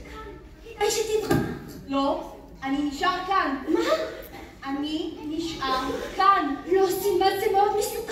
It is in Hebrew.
אשת התחתנת. לא, אני נשאר כאן. מה? אני נשאר כאן. לא, סימבה, זה מאוד מסוכן.